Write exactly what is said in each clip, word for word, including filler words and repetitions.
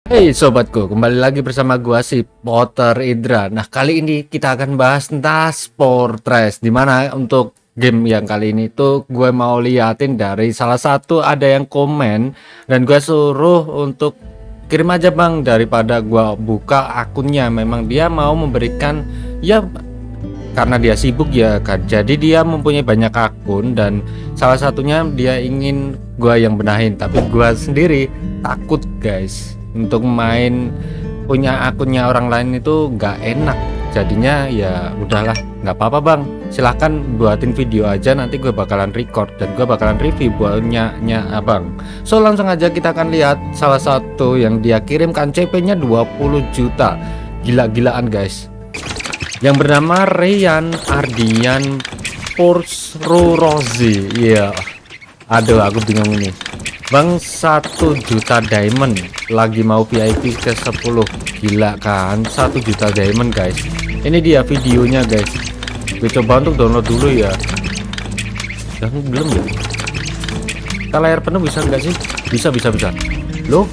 Hey sobatku, kembali lagi bersama gua si Potter Indra. Nah, kali ini kita akan bahas tentang Sportress, dimana untuk game yang kali ini tuh gue mau liatin dari salah satu ada yang komen dan gue suruh untuk kirim aja bang, daripada gua buka akunnya. Memang dia mau memberikan, ya karena dia sibuk ya kan, jadi dia mempunyai banyak akun dan salah satunya dia ingin gua yang benahin, tapi gua sendiri takut guys untuk main punya akunnya orang lain itu nggak enak. Jadinya ya udahlah, nggak apa-apa bang, silahkan buatin video aja, nanti gue bakalan record dan gue bakalan review buatnya abang. So langsung aja kita akan lihat salah satu yang dia kirimkan, C P nya dua puluh juta, gila-gilaan guys, yang bernama Ryan Ardian Pursrurozi. Iya, yeah. Aduh aku bingung ini bang. Satu juta diamond, lagi mau V I P ke sepuluh. Gila kan, satu juta diamond guys. Ini dia videonya guys, gue coba untuk download dulu ya. Dan belum ya, kita layar penuh bisa nggak sih? Bisa bisa bisa loh.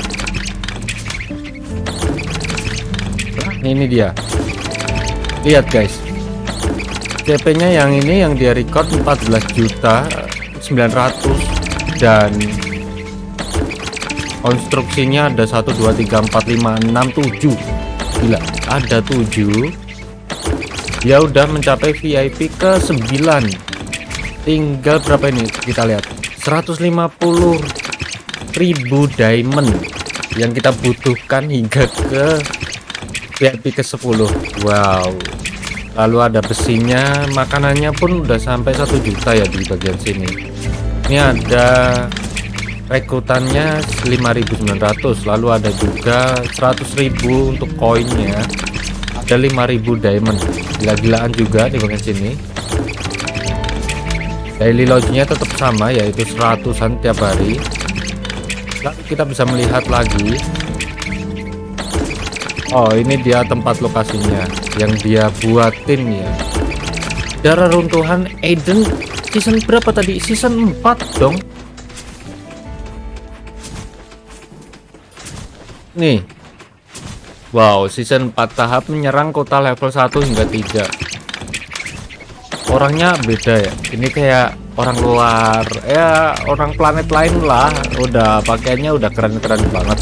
Nah, ini dia, lihat guys, C P nya yang ini yang dia record empat belas juta sembilan ratus dan konstruksinya ada satu dua tiga empat lima enam tujuh. Gila, ada tujuh. Dia udah mencapai V I P ke sembilan. Tinggal berapa ini kita lihat, seratus lima puluh ribu diamond yang kita butuhkan hingga ke V I P ke sepuluh. Wow, lalu ada besinya, makanannya pun udah sampai satu juta ya di bagian sini. Ini ada rekrutannya lima ribu sembilan ratus, lalu ada juga seratus ribu untuk koinnya, ada lima ribu diamond. Gila-gilaan juga di bagian sini. Daily lodge-nya tetap sama, yaitu seratusan tiap hari. Lalu kita bisa melihat lagi, oh ini dia tempat lokasinya yang dia buatin ya. Darah runtuhan Eden season berapa tadi? Season empat dong. Nih, wow, season empat, tahap menyerang kota level satu hingga tiga. Orangnya beda ya, ini kayak orang luar ya, orang planet lain lah. Udah pakaiannya udah keren-keren banget.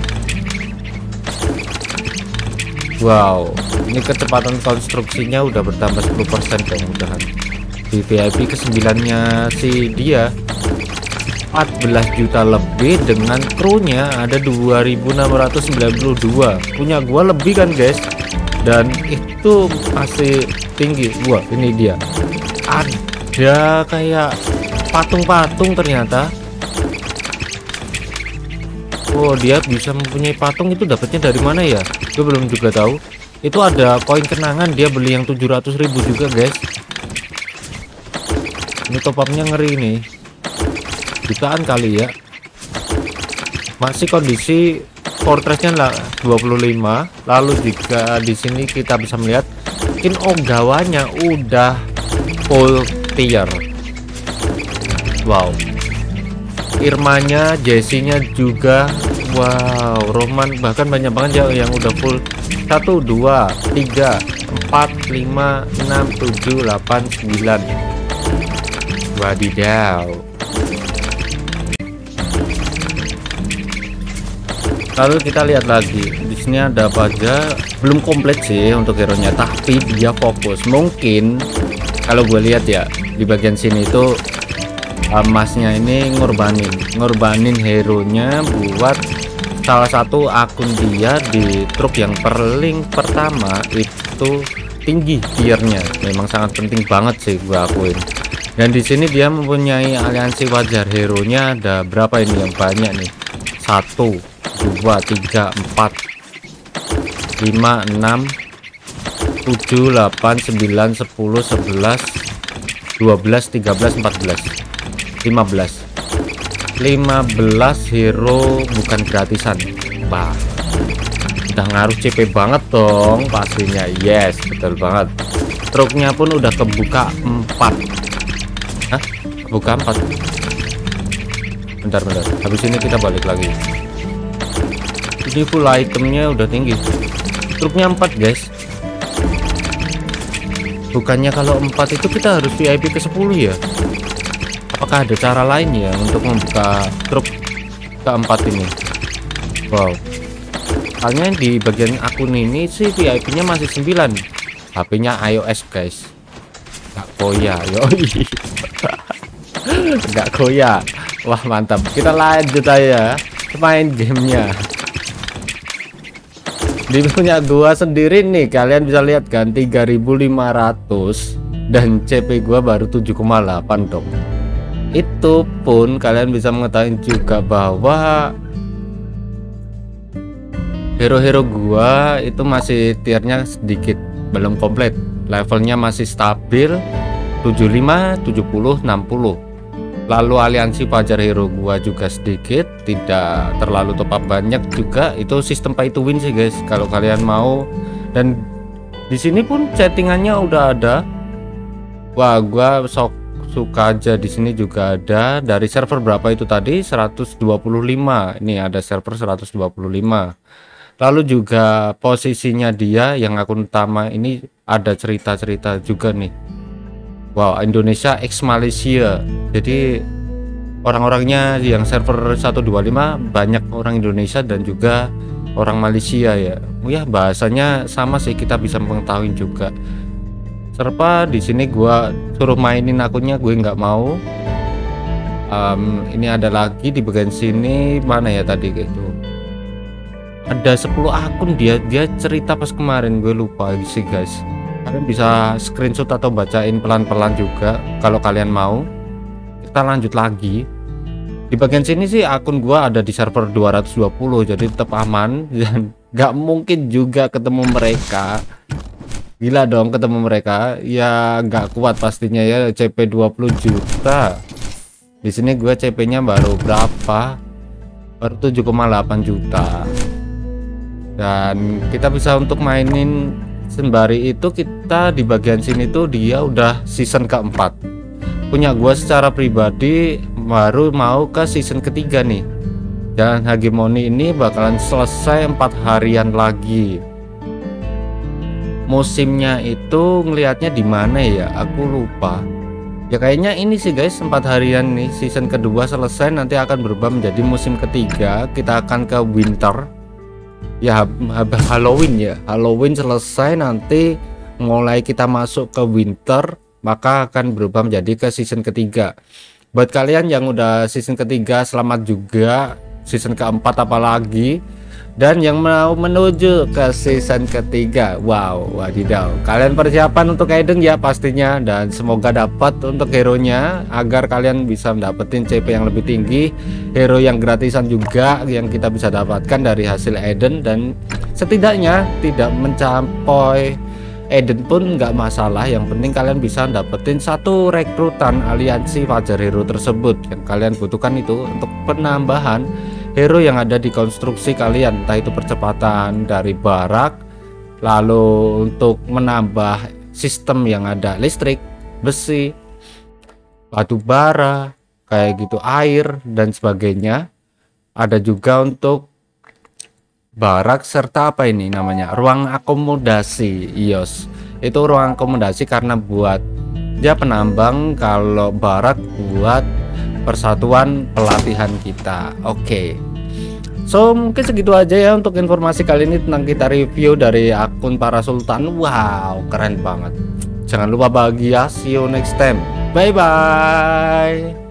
Wow, ini kecepatan konstruksinya udah bertambah sepuluh persen kemudahan. Di V I P ke sembilan nya si dia empat belas juta lebih, dengan krunya ada dua ribu enam ratus sembilan puluh dua. Punya gua lebih kan guys, dan itu masih tinggi. Wah, ini dia ada kayak patung-patung ternyata. Oh, dia bisa mempunyai patung, itu dapatnya dari mana ya? Gue belum juga tahu. Itu ada koin kenangan, dia beli yang tujuh ratus ribu juga guys. Ini top up-nya ngeri nih, jutaan kali ya. Masih kondisi Fortress-nya lah dua puluh lima. Lalu jika di sini kita bisa melihat in Ogawanya udah full tier. Wow, Irmanya, Jessie-nya juga. Wow, Roman bahkan banyak banget ya yang udah full. Satu, dua, tiga, empat, lima, enam, tujuh, delapan, sembilan. Wadidaw. Lalu kita lihat lagi, di sini ada apa aja. Belum komplit sih untuk hero nya, tapi dia fokus. Mungkin kalau gue lihat ya, di bagian sini itu emasnya ini ngorbanin ngorbanin hero nya buat salah satu akun dia di truk yang paling pertama itu tinggi tiernya. Memang sangat penting banget sih gue akuin. Dan di sini dia mempunyai aliansi wajar. Hero nya ada berapa ini yang banyak nih? Satu, dua, tiga, empat, lima, enam, tujuh, delapan, sembilan, sepuluh, sebelas, dua belas, tiga belas, empat belas, lima belas. lima belas hero bukan gratisan. Wah, udah ngaruh C P banget dong pastinya. Yes, betul banget. Truknya pun udah kebuka empat. Hah? Kebuka empat. Bentar bentar, habis ini kita balik lagi. Ini full itemnya udah tinggi. Truknya empat guys. Bukannya kalau empat itu kita harus V I P ke sepuluh ya? Apakah ada cara lain ya untuk membuka truk keempat ini? Wow. Soalnya di bagian akun ini sih V I P-nya masih sembilan. H P-nya iOS guys. Gak koya, yoi. Gak koya. Wah mantap. Kita lanjut aja main gamenya. Di punya gua sendiri nih, kalian bisa lihat kan tiga ribu lima ratus dan C P gua baru tujuh koma delapan dong. Itu pun kalian bisa mengetahui juga bahwa hero-hero gua itu masih tiernya sedikit belum komplit, levelnya masih stabil tujuh puluh lima, tujuh puluh, enam puluh. Lalu aliansi Fajar hero gua juga sedikit, tidak terlalu top up banyak juga. Itu sistem pay to win sih guys kalau kalian mau. Dan di sini pun settingannya udah ada. Wah, gua sok suka aja di sini juga ada dari server berapa itu tadi seratus dua puluh lima. Ini ada server seratus dua puluh lima. Lalu juga posisinya dia yang akun utama ini ada cerita-cerita juga nih. Wow, Indonesia X Malaysia. Jadi orang-orangnya yang server seratus dua puluh lima banyak orang Indonesia dan juga orang Malaysia ya. Oh ya, bahasanya sama sih, kita bisa mengetahui juga. Serpa di sini gua suruh mainin akunnya, gue nggak mau. Um, ini ada lagi di bagian sini, mana ya tadi gitu. Ada sepuluh akun dia dia cerita pas kemarin, gue lupa sih guys. Kalian bisa screenshot atau bacain pelan-pelan juga kalau kalian mau. Kita lanjut lagi. Di bagian sini sih akun gua ada di server dua ratus dua puluh, jadi tetap aman dan nggak mungkin juga ketemu mereka. Gila dong ketemu mereka. Ya nggak kuat pastinya ya, C P dua puluh juta. Di sini gua C P-nya baru berapa? Baru tujuh koma delapan juta. Dan kita bisa untuk mainin sembari itu kita di bagian sini tuh dia udah season keempat. Punya gua secara pribadi baru mau ke season ketiga nih. Jalan Hegemoni ini bakalan selesai empat harian lagi. Musimnya itu ngelihatnya di mana ya? Aku lupa. Ya kayaknya ini sih guys, empat harian nih. Season kedua selesai, nanti akan berubah menjadi musim ketiga. Kita akan ke winter. Ya Halloween ya, Halloween selesai nanti mulai kita masuk ke winter, maka akan berubah menjadi ke season ketiga. Buat kalian yang udah season ketiga, selamat juga. Season keempat apalagi. Dan yang mau menuju ke season ketiga, wow, wadidaw, kalian persiapan untuk Eden ya pastinya. Dan semoga dapat untuk hero nya agar kalian bisa mendapatkan C P yang lebih tinggi, hero yang gratisan juga yang kita bisa dapatkan dari hasil Eden. Dan setidaknya tidak mencapai Eden pun nggak masalah, yang penting kalian bisa dapetin satu rekrutan aliansi Fajar hero tersebut. Yang kalian butuhkan itu untuk penambahan hero yang ada di konstruksi kalian, entah itu percepatan dari barak, lalu untuk menambah sistem yang ada listrik, besi, batu bara, kayak gitu, air dan sebagainya. Ada juga untuk barak serta apa ini namanya, ruang akomodasi I O S. Itu ruang akomodasi karena buat dia penambang, kalau barak buat persatuan pelatihan kita. Oke, okay. So mungkin segitu aja ya untuk informasi kali ini tentang kita review dari akun para sultan. Wow, keren banget. Jangan lupa bahagia. See you next time. Bye bye.